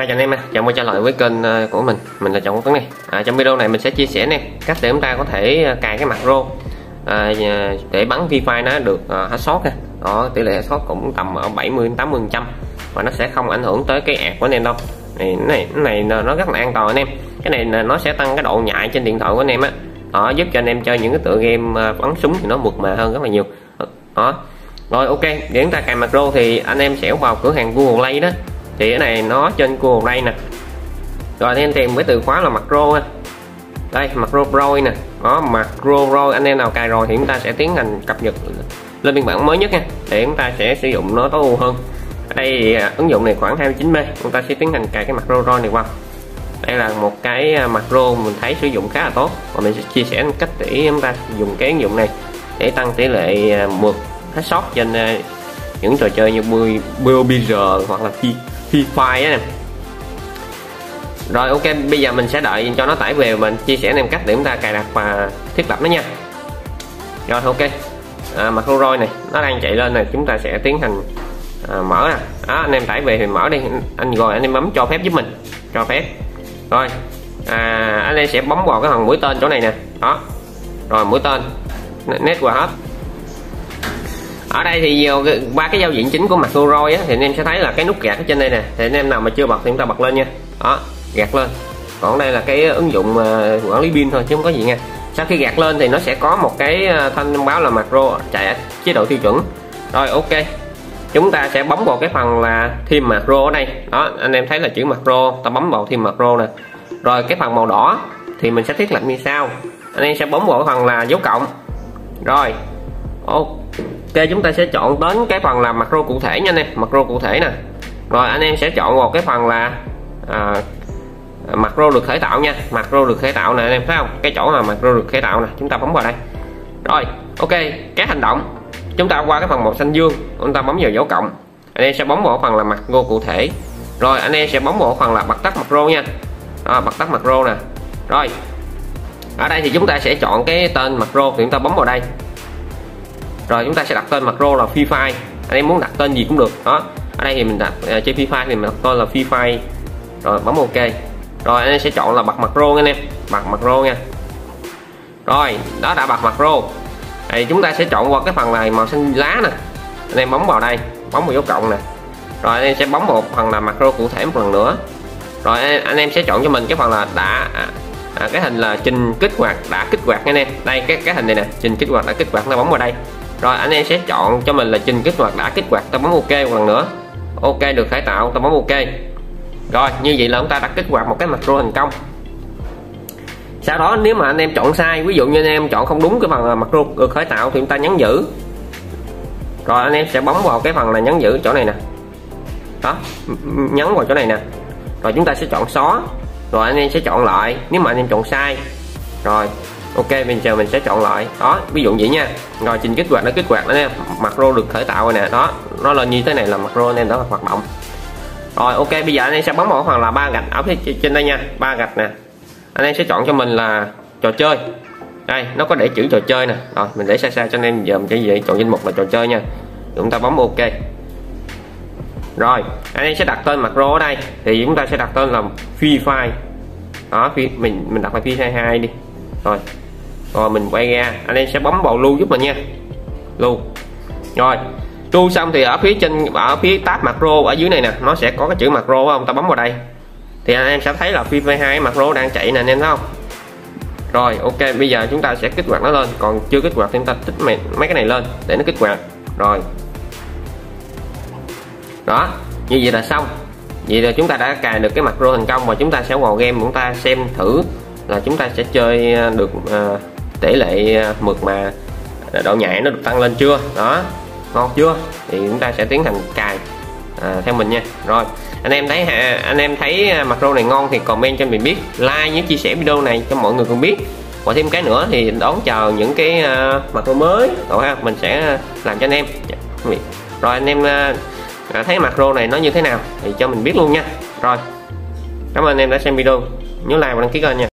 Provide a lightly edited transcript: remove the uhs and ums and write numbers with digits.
chào anh em, chào mừng trở lại với kênh của mình là Trọng Quốc Tuấn này. Trong video này mình sẽ chia sẻ nè cách để chúng ta có thể cài cái macro để bắn Free Fire nó được headshot nha. Đó, tỷ lệ headshot cũng tầm ở 70-80% và nó sẽ không ảnh hưởng tới cái ạc của anh em đâu. Cái này nó rất là an toàn anh em. Cái này nó sẽ tăng cái độ nhạy trên điện thoại của anh em á. Đó, giúp cho anh em chơi những cái tựa game bắn súng thì nó mượt mà hơn rất là nhiều. Đó. Rồi ok, để chúng ta cài macro thì anh em sẽ vào cửa hàng Google Play đó. Thì cái này nó trên Google Play nè. Rồi anh em tìm cái từ khóa là macro ha. Đây, macro pro nè. Đó, macro pro anh em nào cài rồi thì chúng ta sẽ tiến hành cập nhật lên phiên bản mới nhất nha, để chúng ta sẽ sử dụng nó tối ưu hơn. Ở đây thì, ứng dụng này khoảng 29MB, chúng ta sẽ tiến hành cài cái macro pro này vào. Đây là một cái macro mình thấy sử dụng khá là tốt, và mình sẽ chia sẻ cách để chúng ta dùng cái ứng dụng này để tăng tỷ lệ mượt headshot trên những trò chơi như PUBG hoặc là Free Fire á nè. Rồi ok, bây giờ mình sẽ đợi cho nó tải về, mình chia sẻ em cách để chúng ta cài đặt và thiết lập nó nha. Rồi ok, macro rồi này nó đang chạy lên này, chúng ta sẽ tiến hành mở nè. Đó, anh em tải về thì mở đi anh, rồi anh em bấm cho phép giúp mình, cho phép. Rồi anh em sẽ bấm vào cái phần mũi tên chỗ này nè. Đó, rồi mũi tên network hết. Ở đây thì qua cái giao diện chính của macro á, thì anh em sẽ thấy là cái nút gạt ở trên đây nè. Thì anh em nào mà chưa bật thì chúng ta bật lên nha. Đó, gạt lên. Còn đây là cái ứng dụng quản lý pin thôi chứ không có gì nha. Sau khi gạt lên thì nó sẽ có một cái thanh thông báo là macro chạy ở chế độ tiêu chuẩn. Rồi ok, chúng ta sẽ bấm vào cái phần là thêm macro ở đây. Đó, anh em thấy là chữ macro, ta bấm vào thêm macro nè. Rồi cái phần màu đỏ thì mình sẽ thiết lập như sau. Anh em sẽ bấm vào cái phần là dấu cộng. Rồi ok, chúng ta sẽ chọn đến cái phần là macro cụ thể nha anh em, macro cụ thể nè. Rồi anh em sẽ chọn vào cái phần là macro được khởi tạo nha, macro được khởi tạo nè anh em thấy không, cái chỗ mà macro được khởi tạo nè, chúng ta bấm vào đây. Rồi ok, các hành động chúng ta qua cái phần màu xanh dương, chúng ta bấm vào dấu cộng, anh em sẽ bấm vào phần là macro cụ thể. Rồi anh em sẽ bấm vào phần là bật tắt macro nha. Đó, bật tắt macro nè. Rồi ở đây thì chúng ta sẽ chọn cái tên macro thì chúng ta bấm vào đây. Rồi chúng ta sẽ đặt tên macro là Free Fire, anh em muốn đặt tên gì cũng được. Đó, ở đây thì mình đặt chơi Free Fire thì mình đặt tên là Free Fire. Rồi bấm ok. Rồi anh em sẽ chọn là bật macro nha anh em, bật macro nha. Rồi đó, đã bật macro thì chúng ta sẽ chọn vào cái phần này màu xanh lá nè, anh em bấm vào đây, bấm vào dấu cộng nè. Rồi anh em sẽ bấm vào phần là macro cụ thể một lần nữa. Rồi anh em sẽ chọn cho mình cái phần là đã cái hình là trình kích hoạt, đã kích hoạt nha anh em. Đây cái hình này nè, trình kích hoạt, đã kích hoạt, ta bấm vào đây. Rồi anh em sẽ chọn cho mình là trình kích hoạt, đã kích hoạt, ta bấm ok một lần nữa. Ok, được khởi tạo, ta bấm ok. Rồi như vậy là chúng ta đã kích hoạt một cái macro thành công. Sau đó nếu mà anh em chọn sai, ví dụ như anh em chọn không đúng cái phần macro được khởi tạo thì chúng ta nhấn giữ. Rồi anh em sẽ bấm vào cái phần là nhấn giữ chỗ này nè. Đó, nhấn vào chỗ này nè. Rồi chúng ta sẽ chọn xóa. Rồi anh em sẽ chọn lại nếu mà anh em chọn sai. Rồi ok, bây giờ mình sẽ chọn lại. Đó, ví dụ vậy nha. Rồi trình kích hoạt nó kích hoạt đó nè, macro được khởi tạo rồi nè. Đó, nó lên như thế này là macro anh em đã hoạt động. Rồi ok, bây giờ anh em sẽ bấm vào phần là 3 gạch ở phía trên đây nha, 3 gạch nè. Anh em sẽ chọn cho mình là trò chơi. Đây, nó có để chữ trò chơi nè. Rồi mình để xa xa cho anh em, giờ mình chỉ vậy chọn danh mục là trò chơi nha. Chúng ta bấm ok. Rồi anh em sẽ đặt tên macro ở đây thì chúng ta sẽ đặt tên là Free Fire. Đó, mình đặt là Free Fire 2 đi. Rồi mình quay ra, anh em sẽ bấm vào lưu giúp mình nha, lưu. Rồi lưu xong thì ở phía tab macro ở dưới này nè, nó sẽ có cái chữ macro không, ta bấm vào đây thì anh em sẽ thấy là Free Fire 2 macro đang chạy nè anh em thấy không. Rồi ok, bây giờ chúng ta sẽ kích hoạt nó lên, còn chưa kích hoạt thì chúng ta tích mấy cái này lên để nó kích hoạt. Rồi đó, như vậy là xong. Vậy là chúng ta đã cài được cái macro thành công, và chúng ta sẽ vào game chúng ta xem thử là chúng ta sẽ chơi được tỷ lệ mượt mà, độ nhạy nó được tăng lên chưa. Đó, ngon chưa, thì chúng ta sẽ tiến hành cài theo mình nha. Rồi anh em thấy macro này ngon thì comment cho mình biết, like nhớ chia sẻ video này cho mọi người cùng biết. Và thêm cái nữa thì đón chờ những cái macro mới rồi ha, mình sẽ làm cho anh em. Rồi anh em thấy macro này nó như thế nào thì cho mình biết luôn nha. Rồi cảm ơn anh em đã xem video, nhớ like và đăng ký kênh nha.